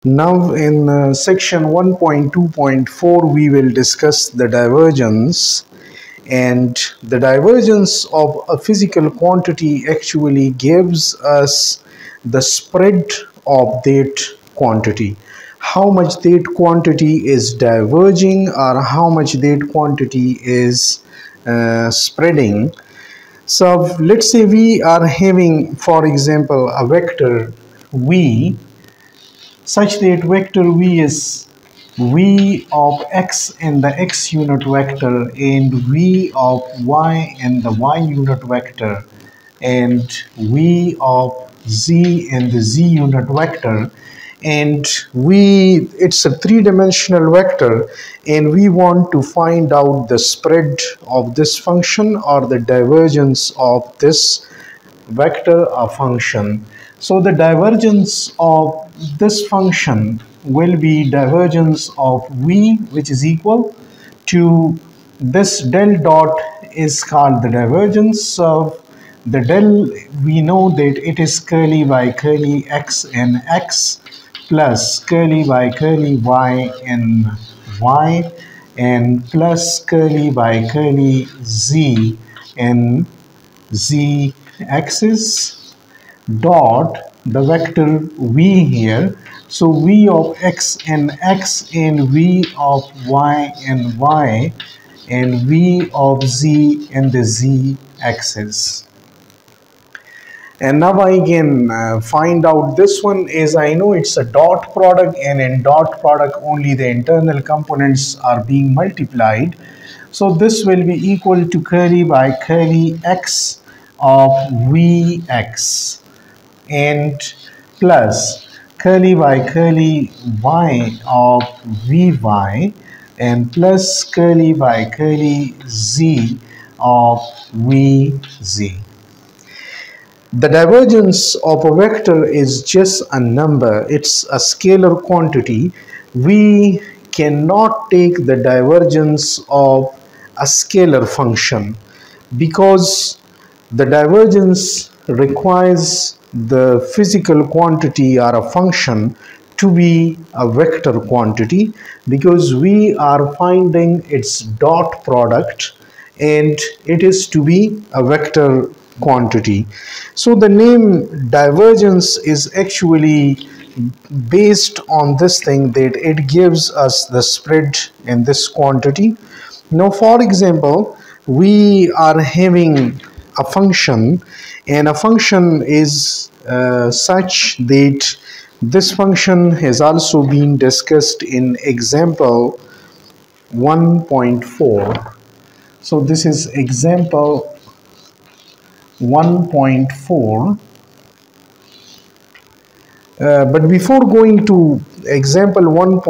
Now in section 1.2.4 we will discuss the divergence, and the divergence of a physical quantity actually gives us the spread of that quantity. How much that quantity is diverging or how much that quantity is spreading. So let's say we are having, for example, a vector v such that vector v is v of x in the x unit vector and v of y in the y unit vector and v of z in the z unit vector, and it's a three-dimensional vector, and we want to find out the spread of this function or the divergence of this vector or function. So the divergence of this function will be divergence of v, which is equal to this del dot is called the divergence of the del. We know that it is curly by curly x in x plus curly by curly y in y and plus curly by curly z in z axis dot the vector v here. So v of x and x and v of y and y and v of z and the z axis. And now I can find out this one, as I know it's a dot product, and in dot product only the internal components are being multiplied. So this will be equal to curly by curly x of vx and plus curly by curly y of vy and plus curly by curly z of vz. The divergence of a vector is just a number, it's a scalar quantity. We cannot take the divergence of a scalar function because the divergence requires the physical quantity or a function to be a vector quantity, because we are finding its dot product and it is to be a vector quantity. So the name divergence is actually based on this thing, that it gives us the spread in this quantity. Now for example, we are having a function, and a function is such that this function has also been discussed in example 1.4. So this is example 1.4. But before going to example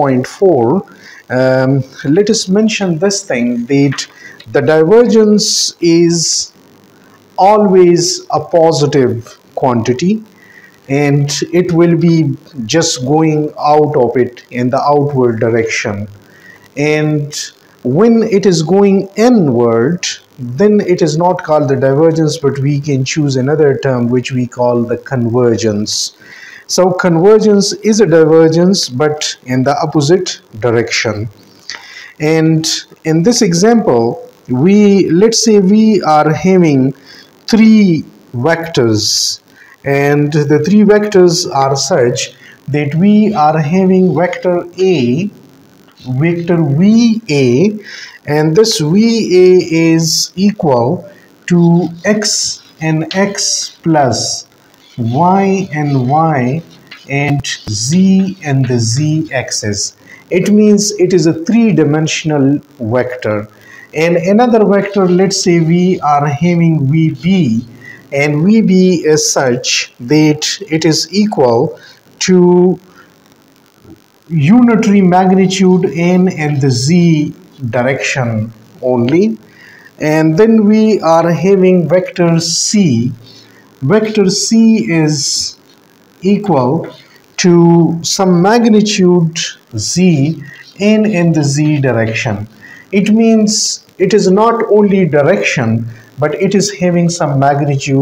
1.4, let us mention this thing, that the divergence is always a positive quantity and it will be just going out of it in the outward direction, and when it is going inward, then it is not called the divergence, but we can choose another term which we call the convergence. So convergence is a divergence but in the opposite direction. And in this example, let's say we are having three vectors, and the three vectors are such that we are having vector A, vector VA, and this VA is equal to x and x plus y and y and z and the z axis. It means it is a three-dimensional vector. And another vector, let's say we are having VB, and VB is such that it is equal to unitary magnitude in the z direction only. And then we are having vector C. Vector C is equal to some magnitude z in the z direction. It means it is not only direction, but it is having some magnitude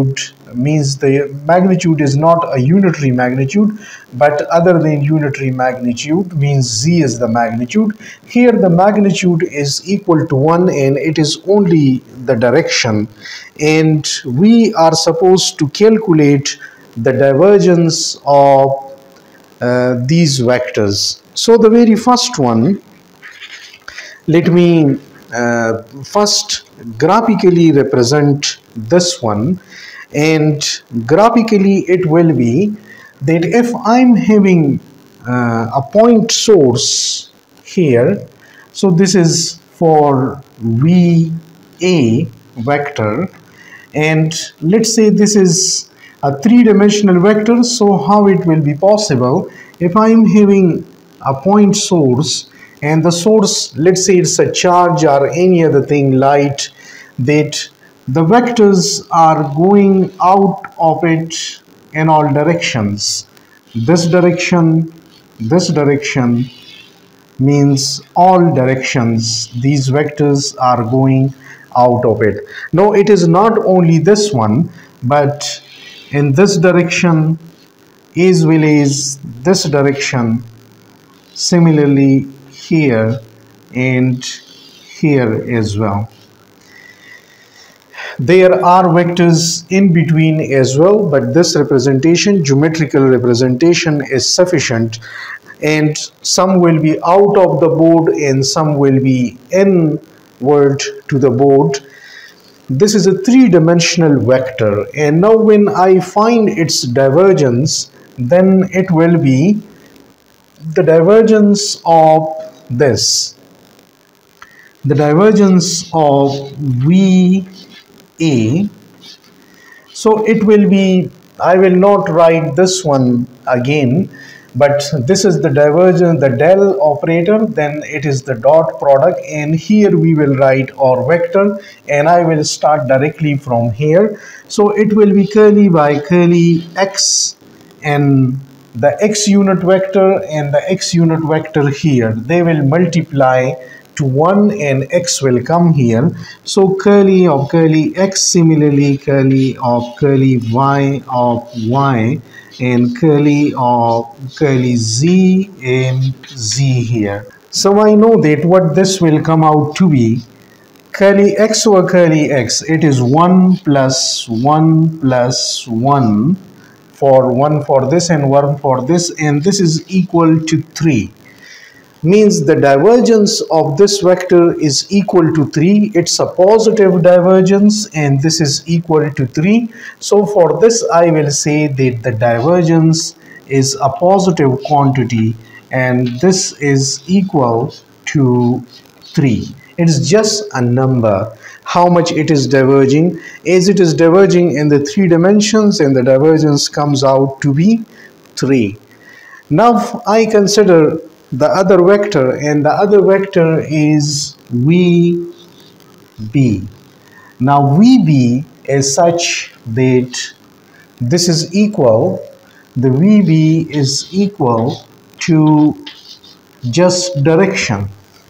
means the magnitude is not a unitary magnitude, but other than unitary magnitude means z is the magnitude. Here the magnitude is equal to 1 and it is only the direction, and we are supposed to calculate the divergence of these vectors. So the very first one, let me first graphically represent this one, and graphically it will be that if I'm having a point source here, so this is for VA vector, and let's say this is a three-dimensional vector. So how it will be possible if I'm having a point source, and the source, let's say it's a charge or any other thing, light, that the vectors are going out of it in all directions. This direction means all directions these vectors are going out of it. No, it is not only this one, but in this direction as well as this direction, similarly here and here as well. There are vectors in between as well, but this representation, geometrical representation, is sufficient, and some will be out of the board and some will be inward to the board. This is a three-dimensional vector, and now when I find its divergence, then it will be the divergence of this, the divergence of VA. So it will be, I will not write this one again, but this is the divergence, the del operator, then it is the dot product, and here we will write our vector, and I will start directly from here. So it will be curly by curly x, and the x unit vector and the x unit vector here, they will multiply to 1 and x will come here. So curly of curly x, similarly curly of curly y of y, and curly of curly z and z here. So I know that what this will come out to be, curly x over curly x, it is 1 plus 1 plus 1 for 1 for this and 1 for this, and this is equal to 3. Means the divergence of this vector is equal to 3. It's a positive divergence and this is equal to 3. So for this I will say that the divergence is a positive quantity and this is equal to 3. It's just a number. How much it is diverging? As it is diverging in the 3 dimensions, and the divergence comes out to be 3. Now I consider the other vector, and the other vector is VB. Now VB is such that this is equal, the VB is equal to just direction,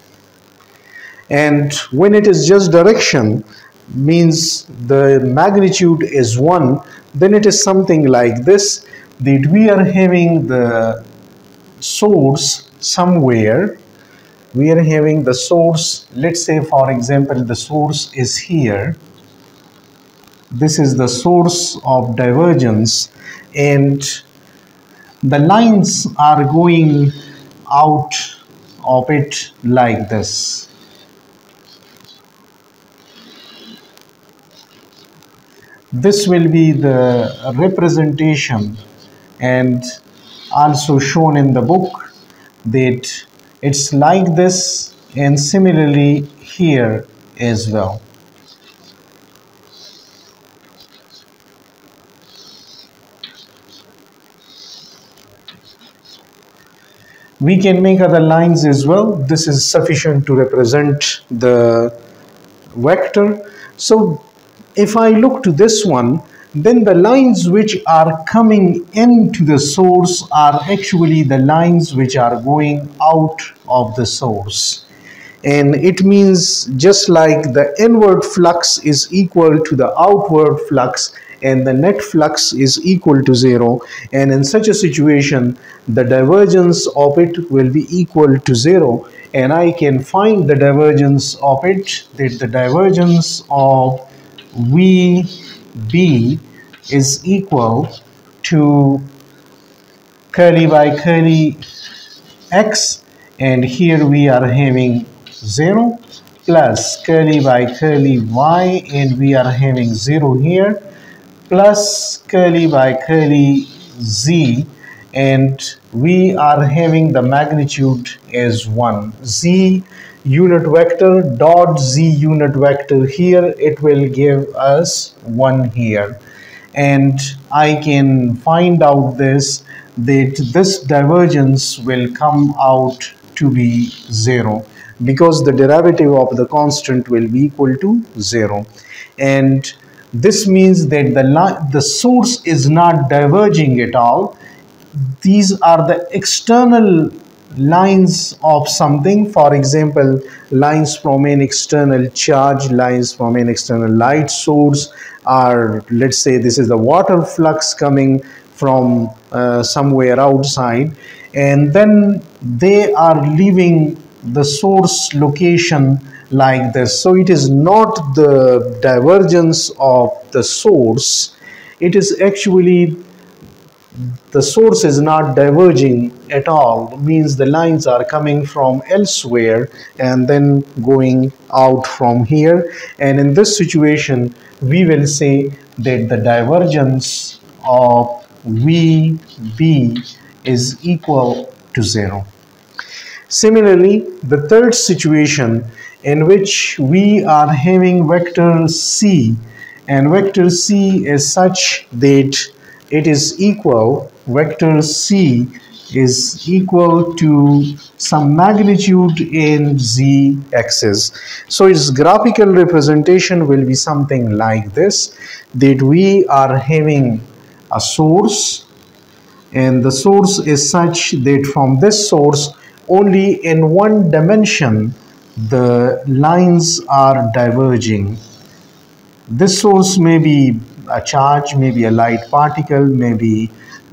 and when it is just direction means the magnitude is 1, then it is something like this, that we are having the source somewhere, we are having the source, let's say for example the source is here, this is the source of divergence, and the lines are going out of it like this. This will be the representation, and also shown in the book that it's like this, and similarly here as well. We can make other lines as well. This is sufficient to represent the vector. So if I look to this one, then the lines which are coming into the source are actually the lines which are going out of the source. And it means just like the inward flux is equal to the outward flux, and the net flux is equal to 0, and in such a situation the divergence of it will be equal to 0, and I can find the divergence of it, that the divergence of VB is equal to curly by curly x, and here we are having 0, plus curly by curly y, and we are having 0 here, plus curly by curly z, and we are having the magnitude as 1. Z unit vector dot z unit vector here, it will give us 1 here, and I can find out that this divergence will come out to be 0, because the derivative of the constant will be equal to 0, and this means that the source is not diverging at all. These are the external lines of something, for example lines from an external charge, lines from an external light source, or let's say this is the water flux coming from somewhere outside, and then they are leaving the source location like this. So it is not the divergence of the source, it is actually the source is not diverging at all, means the lines are coming from elsewhere and then going out from here, and in this situation we will say that the divergence of VB is equal to 0. Similarly, the third situation in which we are having vector C, and vector C is such that it is equal, vector C is equal to some magnitude in z axis. So its graphical representation will be something like this, that we are having a source, and the source is such that from this source only in one dimension the lines are diverging. This source may be a charge, maybe a light particle, maybe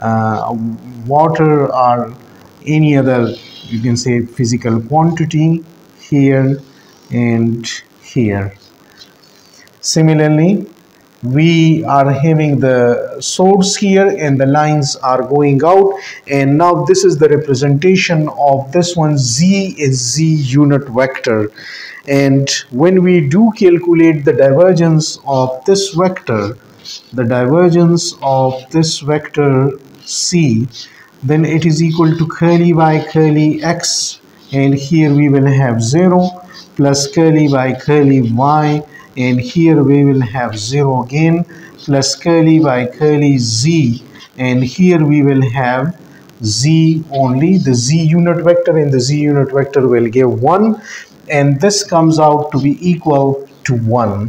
water, or any other, you can say, physical quantity here and here. Similarly, we are having the source here and the lines are going out, and now this is the representation of this one. Z is z unit vector, and when we do calculate the divergence of this vector, the divergence of this vector C, then it is equal to curly by curly x, and here we will have 0, plus curly by curly y, and here we will have 0 again, plus curly by curly z, and here we will have z only, the z unit vector, and the z unit vector will give 1, and this comes out to be equal to 1.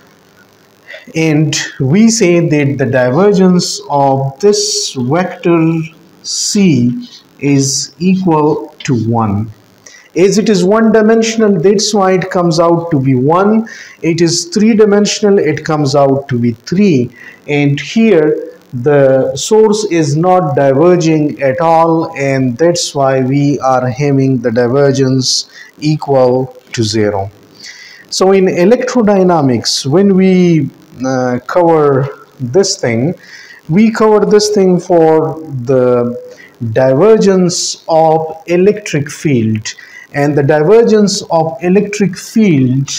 And we say that the divergence of this vector C is equal to 1. As it is one dimensional, that's why it comes out to be 1. It is three dimensional, it comes out to be 3. And here the source is not diverging at all, and that's why we are having the divergence equal to 0. So in electrodynamics, when we cover this thing, we cover this thing for the divergence of electric field, and the divergence of electric field,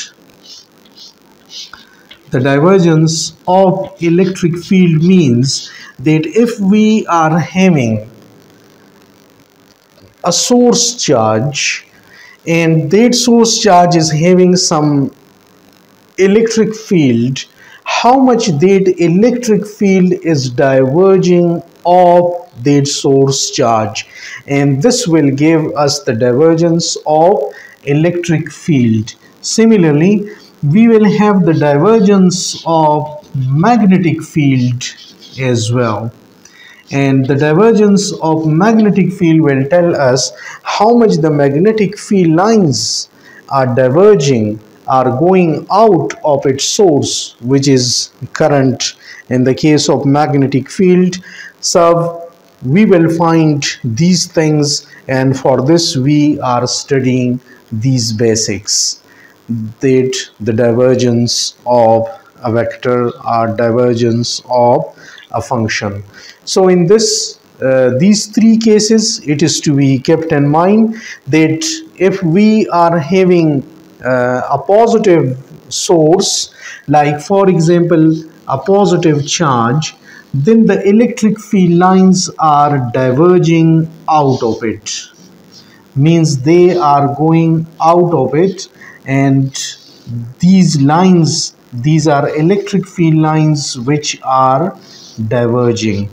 means that if we are having a source charge, and that source charge is having some electric field, how much that electric field is diverging of that source charge, and this will give us the divergence of electric field. Similarly, we will have the divergence of magnetic field as well, and the divergence of magnetic field will tell us how much the magnetic field lines are diverging are going out of its source, which is current in the case of magnetic field. So we will find these things, and for this we are studying these basics, that the divergence of a vector or divergence of a function. So in these three cases, it is to be kept in mind that if we are having a positive source, like for example a positive charge, then the electric field lines are diverging out of it, means they are going out of it, and these lines, these are electric field lines which are diverging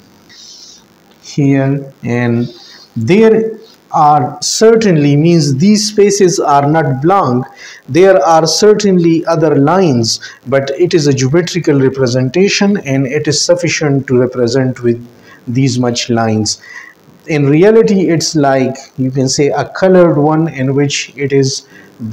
here. And there are certainly, means these spaces are not blank, there are certainly other lines, but it is a geometrical representation and it is sufficient to represent with these much lines. In reality, it's like, you can say, a colored one, in which it is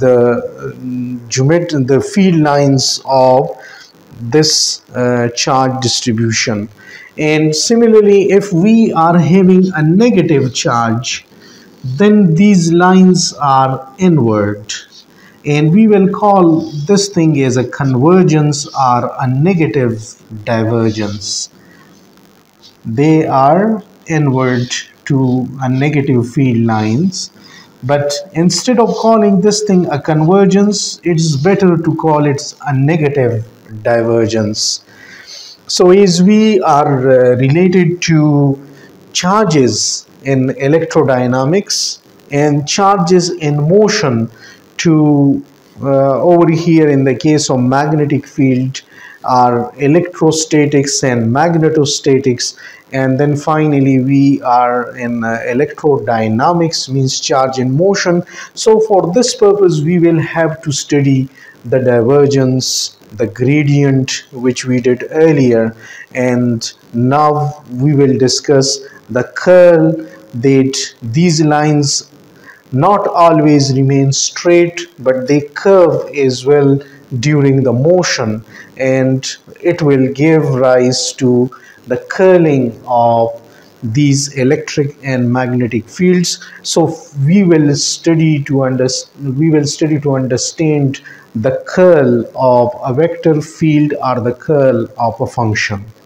the field lines of this charge distribution. And similarly, if we are having a negative charge, then these lines are inward, and we will call this thing as a convergence or a negative divergence. They are inward to a negative field lines, but instead of calling this thing a convergence, it's better to call it a negative divergence. So as we are related to charges in electrodynamics and charges in motion, to over here in the case of magnetic field are electrostatics and magnetostatics, and then finally we are in electrodynamics, means charge in motion. So for this purpose we will have to study the divergence, the gradient, which we did earlier, and now we will discuss the curl, that these lines not always remain straight, but they curve as well during the motion, and it will give rise to the curling of these electric and magnetic fields. So we will study to understand the curl of a vector field or the curl of a function.